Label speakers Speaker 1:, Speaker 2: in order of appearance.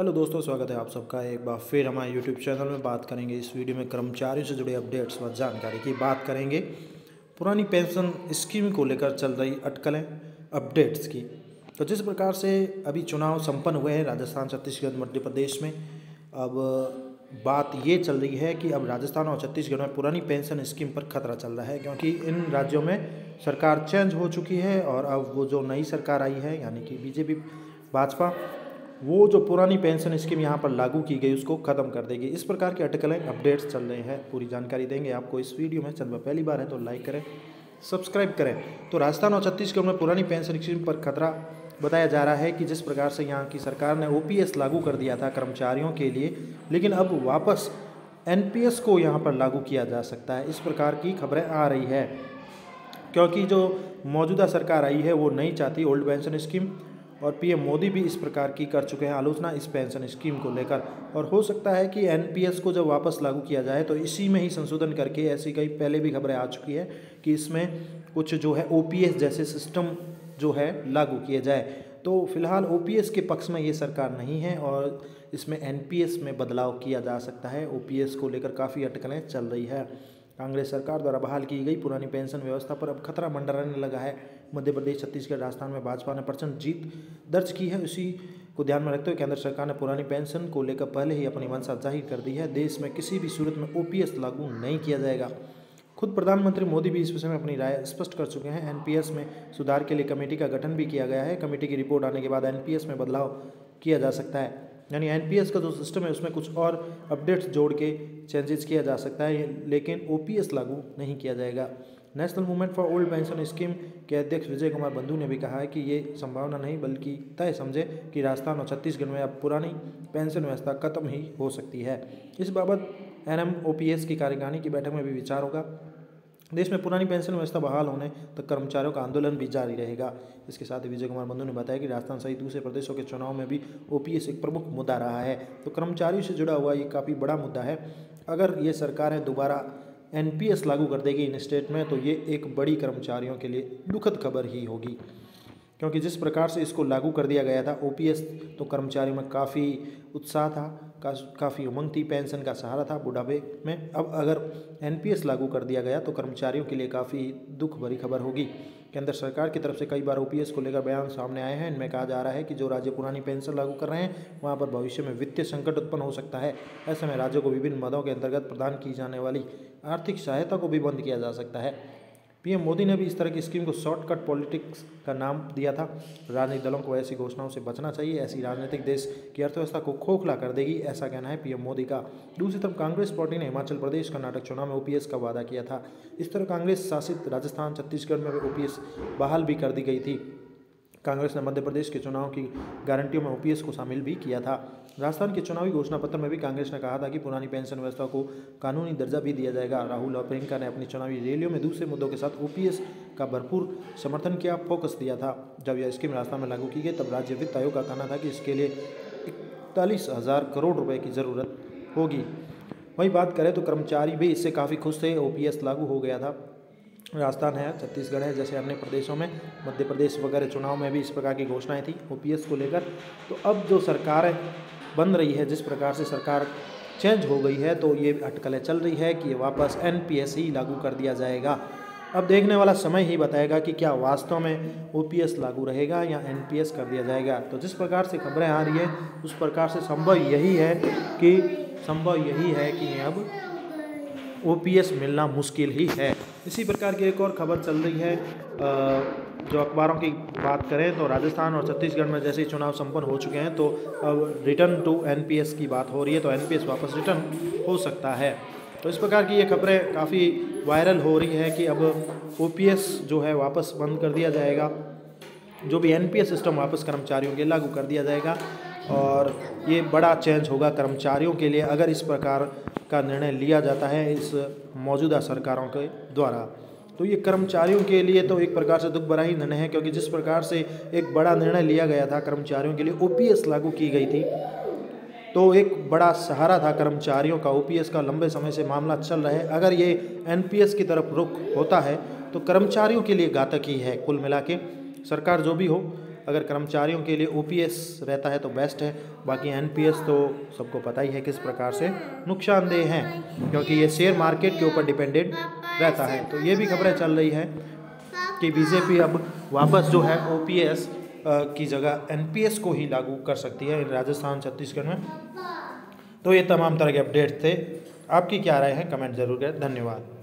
Speaker 1: Hello दोस्तों, स्वागत है आप सबका एक बार फिर हमारे यूट्यूब चैनल में। बात करेंगे इस वीडियो में कर्मचारियों से जुड़े अपडेट्स व जानकारी की बात करेंगे। पुरानी पेंशन स्कीम को लेकर चल रही अटकलें, अपडेट्स की। तो जिस प्रकार से अभी चुनाव संपन्न हुए हैं राजस्थान, छत्तीसगढ़, मध्य प्रदेश में, अब बात ये चल रही है कि अब राजस्थान और छत्तीसगढ़ में पुरानी पेंशन स्कीम पर खतरा चल रहा है, क्योंकि इन राज्यों में सरकार चेंज हो चुकी है और अब वो जो नई सरकार आई है यानी कि बीजेपी भाजपा, वो जो पुरानी पेंशन स्कीम यहाँ पर लागू की गई उसको ख़त्म कर देगी। इस प्रकार के अटकलें, अपडेट्स चल रहे हैं, पूरी जानकारी देंगे आपको इस वीडियो में। चैनल पर पहली बार है तो लाइक करें, सब्सक्राइब करें। तो राजस्थान और छत्तीसगढ़ में पुरानी पेंशन स्कीम पर खतरा बताया जा रहा है कि जिस प्रकार से यहाँ की सरकार ने ओपीएस लागू कर दिया था कर्मचारियों के लिए, लेकिन अब वापस एनपीएस को यहाँ पर लागू किया जा सकता है। इस प्रकार की खबरें आ रही है, क्योंकि जो मौजूदा सरकार आई है वो नहीं चाहती ओल्ड पेंशन स्कीम, और पीएम मोदी भी इस प्रकार की कर चुके हैं आलोचना इस पेंशन स्कीम को लेकर। और हो सकता है कि एनपीएस को जब वापस लागू किया जाए तो इसी में ही संशोधन करके, ऐसी कई पहले भी खबरें आ चुकी है कि इसमें कुछ जो है ओपीएस जैसे सिस्टम जो है लागू किए जाए। तो फिलहाल ओपीएस के पक्ष में ये सरकार नहीं है और इसमें एनपीएस में बदलाव किया जा सकता है। ओपीएस को लेकर काफ़ी अटकलें चल रही है। कांग्रेस सरकार द्वारा बहाल की गई पुरानी पेंशन व्यवस्था पर अब खतरा मंडराने लगा है। मध्य प्रदेश, छत्तीसगढ़, राजस्थान में भाजपा ने प्रचंड जीत दर्ज की है। उसी को ध्यान में रखते हुए केंद्र सरकार ने पुरानी पेंशन को लेकर पहले ही अपनी मंशा जाहिर कर दी है। देश में किसी भी सूरत में ओपीएस लागू नहीं किया जाएगा। खुद प्रधानमंत्री मोदी भी इस विषय में अपनी राय स्पष्ट कर चुके हैं। एनपीएस में सुधार के लिए कमेटी का गठन भी किया गया है। कमेटी की रिपोर्ट आने के बाद एनपीएस में बदलाव किया जा सकता है, यानी एनपीएस का जो सिस्टम है उसमें कुछ और अपडेट्स जोड़ के चेंजेस किया जा सकता है, लेकिन ओपीएस लागू नहीं किया जाएगा। National movement for old pension scheme के अध्यक्ष विजय कुमार बंधु ने भी कहा है कि ये संभावना नहीं बल्कि तय समझे कि राजस्थान और छत्तीसगढ़ में अब पुरानी पेंशन व्यवस्था खत्म ही हो सकती है। इस बाबत एनएमओपीएस की कार्यकारिणी की बैठक में भी विचार होगा। देश में पुरानी पेंशन व्यवस्था बहाल होने तक कर्मचारियों का आंदोलन भी जारी रहेगा। इसके साथ ही विजय कुमार बंधु ने बताया कि राजस्थान सहित दूसरे प्रदेशों के चुनाव में भी ओपीएस एक प्रमुख मुद्दा रहा है। तो कर्मचारियों से जुड़ा हुआ ये काफ़ी बड़ा मुद्दा है। अगर ये सरकार है दोबारा एनपीएस लागू कर देगी इन स्टेट में, तो ये एक बड़ी कर्मचारियों के लिए दुखद खबर ही होगी, क्योंकि जिस प्रकार से इसको लागू कर दिया गया था ओपीएस, तो कर्मचारियों में काफ़ी उत्साह था, काफ़ी उमंग थी, पेंशन का सहारा था बुढ़ापे में। अब अगर एनपीएस लागू कर दिया गया तो कर्मचारियों के लिए काफ़ी दुख भरी खबर होगी। केंद्र सरकार की तरफ से कई बार ओपीएस को लेकर बयान सामने आए हैं। इनमें कहा जा रहा है कि जो राज्य पुरानी पेंशन लागू कर रहे हैं वहाँ पर भविष्य में वित्तीय संकट उत्पन्न हो सकता है। ऐसे में राज्यों को विभिन्न मदों के अंतर्गत प्रदान की जाने वाली आर्थिक सहायता को भी बंद किया जा सकता है। पीएम मोदी ने भी इस तरह की स्कीम को शॉर्टकट पॉलिटिक्स का नाम दिया था। राजनीतिक दलों को ऐसी घोषणाओं से बचना चाहिए। ऐसी राजनीतिक देश की अर्थव्यवस्था को खोखला कर देगी, ऐसा कहना है पीएम मोदी का। दूसरी तरफ कांग्रेस पार्टी ने हिमाचल प्रदेश, कर्नाटक चुनाव में ओपीएस का वादा किया था। इस तरह कांग्रेस शासित राजस्थान, छत्तीसगढ़ में ओपीएस बहाल भी कर दी गई थी। कांग्रेस ने मध्य प्रदेश के चुनाव की गारंटियों में ओपीएस को शामिल भी किया था। राजस्थान के चुनावी घोषणा पत्र में भी कांग्रेस ने कहा था कि पुरानी पेंशन व्यवस्था को कानूनी दर्जा भी दिया जाएगा। राहुल और प्रियंका ने अपनी चुनावी रैलियों में दूसरे मुद्दों के साथ ओपीएस का भरपूर समर्थन किया, फोकस दिया था। जब यह स्कीम राजस्थान में लागू की गई तब राज्य वित्त आयोग का कहना था कि इसके लिए 41,000 करोड़ रुपए की ज़रूरत होगी। वही बात करें तो कर्मचारी भी इससे काफ़ी खुश थे। ओपीएस लागू हो गया था। राजस्थान है, छत्तीसगढ़ है, जैसे अन्य प्रदेशों में, मध्य प्रदेश वगैरह चुनाव में भी इस प्रकार की घोषणाएं थी ओपीएस को लेकर। तो अब जो सरकार बन रही है, जिस प्रकार से सरकार चेंज हो गई है, तो ये अटकलें चल रही है कि वापस एनपीएस ही लागू कर दिया जाएगा। अब देखने वाला समय ही बताएगा कि क्या वास्तव में ओपीएस लागू रहेगा या एनपीएस कर दिया जाएगा। तो जिस प्रकार से खबरें आ रही है उस प्रकार से संभव यही है कि अब ओपीएस मिलना मुश्किल ही है। इसी प्रकार की एक और खबर चल रही है। जो अखबारों की बात करें तो राजस्थान और छत्तीसगढ़ में जैसे चुनाव संपन्न हो चुके हैं, तो अब रिटर्न टू एनपीएस की बात हो रही है, तो एनपीएस वापस रिटर्न हो सकता है। तो इस प्रकार की ये खबरें काफ़ी वायरल हो रही है कि अब ओपीएस जो है वापस बंद कर दिया जाएगा, जो भी एनपीएस सिस्टम वापस कर्मचारियों के लागू कर दिया जाएगा, और ये बड़ा चेंज होगा कर्मचारियों के लिए अगर इस प्रकार का निर्णय लिया जाता है इस मौजूदा सरकारों के द्वारा। तो ये कर्मचारियों के लिए तो एक प्रकार से दुख भरा ही निर्णय है, क्योंकि जिस प्रकार से एक बड़ा निर्णय लिया गया था कर्मचारियों के लिए, ओपीएस लागू की गई थी, तो एक बड़ा सहारा था कर्मचारियों का। ओपीएस का लंबे समय से मामला चल रहा है। अगर ये एनपीएस की तरफ रुख होता है तो कर्मचारियों के लिए घातक ही है। कुल मिला के सरकार जो भी हो, अगर कर्मचारियों के लिए ओपीएस रहता है तो बेस्ट है, बाकी एनपीएस तो सबको पता ही है किस प्रकार से नुकसानदेह हैं, क्योंकि ये शेयर मार्केट के ऊपर डिपेंडेंट रहता है। तो ये भी खबरें चल रही है कि बीजेपी अब वापस जो है ओपीएस की जगह एनपीएस को ही लागू कर सकती है राजस्थान छत्तीसगढ़ में। तो ये तमाम तरह के अपडेट्स थे। आपकी क्या राय है कमेंट जरूर करें। धन्यवाद।